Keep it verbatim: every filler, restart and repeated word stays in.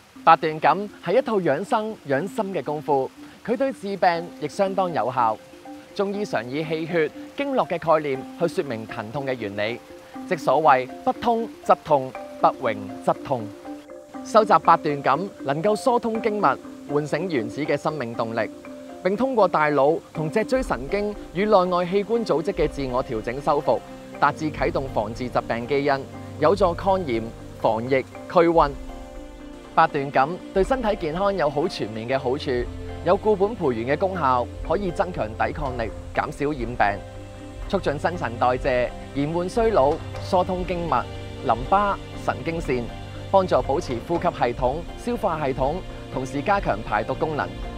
八段錦係一套養生養心嘅功夫，佢對治病亦相當有效。中醫常以氣血經絡嘅概念去說明疼痛嘅原理，即所謂不通則痛，不榮則痛。收集八段錦能夠疏通經脈，喚醒原始嘅生命動力，並通過大腦同脊椎神經與內外器官組織嘅自我調整修復，達至啟動防治疾病基因，有助抗炎、防疫、驅瘟。八段錦對身體健康有好全面嘅好處，有固本培元嘅功效，可以增強抵抗力，減少染病，促進新陳代謝，延緩衰老，疏通經脈、淋巴、神經線，幫助保持呼吸系統、消化系統，同時加強排毒功能。